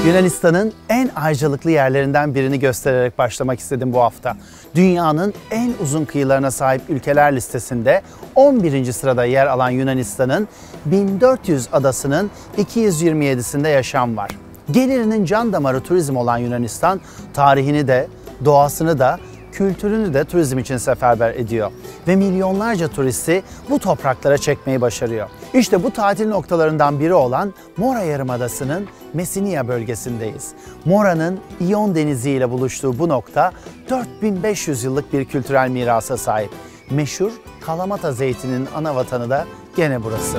Yunanistan'ın en ayrıcalıklı yerlerinden birini göstererek başlamak istedim bu hafta. Dünyanın en uzun kıyılarına sahip ülkeler listesinde 11. sırada yer alan Yunanistan'ın 1400 adasının 227'sinde yaşam var. Gelirinin can damarı turizm olan Yunanistan, tarihini de, doğasını da, kültürünü de turizm için seferber ediyor. Ve milyonlarca turisti bu topraklara çekmeyi başarıyor. İşte bu tatil noktalarından biri olan Mora Yarımadası'nın Mesinia bölgesindeyiz. Mora'nın İyon Denizi ile buluştuğu bu nokta 4500 yıllık bir kültürel mirasa sahip. Meşhur Kalamata zeytininin ana vatanı da gene burası.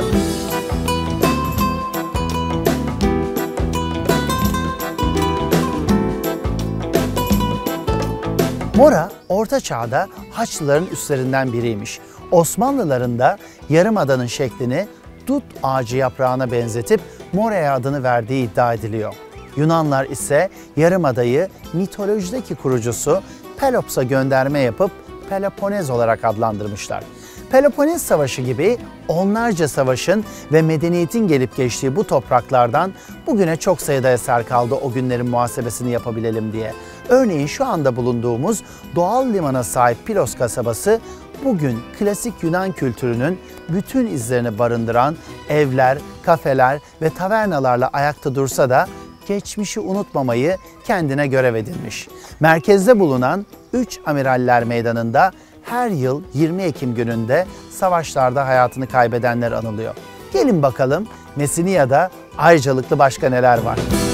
Mora, Orta Çağ'da Haçlıların üstlerinden biriymiş. Osmanlıların da Yarımada'nın şeklini dut ağacı yaprağına benzetip Mora'ya adını verdiği iddia ediliyor. Yunanlar ise Yarımada'yı mitolojideki kurucusu Pelops'a gönderme yapıp Peloponez olarak adlandırmışlar. Peloponez Savaşı gibi onlarca savaşın ve medeniyetin gelip geçtiği bu topraklardan bugüne çok sayıda eser kaldı o günlerin muhasebesini yapabilelim diye. Örneğin şu anda bulunduğumuz doğal limana sahip Pilos kasabası bugün klasik Yunan kültürünün bütün izlerini barındıran evler, kafeler ve tavernalarla ayakta dursa da geçmişi unutmamayı kendine görev edinmiş. Merkezde bulunan 3 Amiraller Meydanı'nda her yıl 20 Ekim gününde savaşlarda hayatını kaybedenler anılıyor. Gelin bakalım Mesinia'da ayrıcalıklı başka neler var?